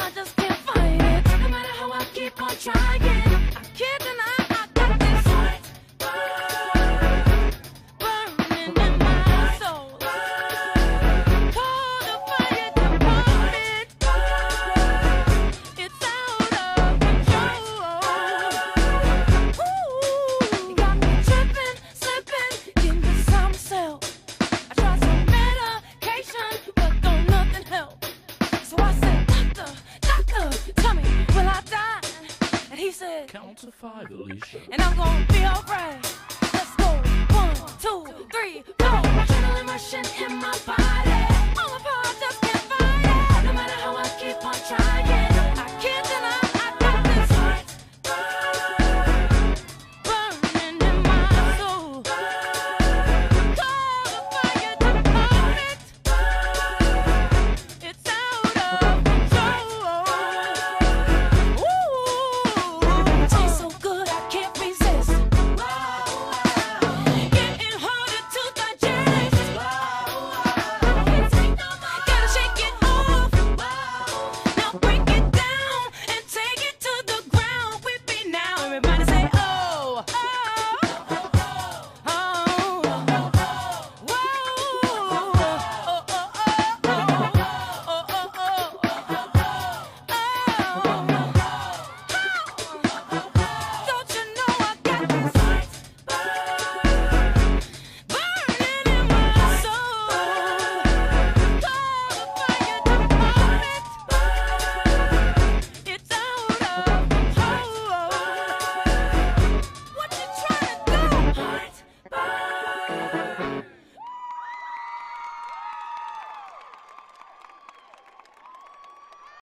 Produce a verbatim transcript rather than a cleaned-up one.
I just can't fight it. No matter how I keep on trying, I can't deny I got this heart burning in my soul. Call the fire department. It's out of control. Ooh, you got me tripping, slipping, getting beside myself. I tried some medication, but don't nothing help. So I said, doctor, doctor, tell me, will I die? And he said, count to five, Alicia. and I'm gonna be alright. Let's go. One, two, three, four. Adrenaline rushing in my body. All the power just can't fight it. No matter how I keep on trying.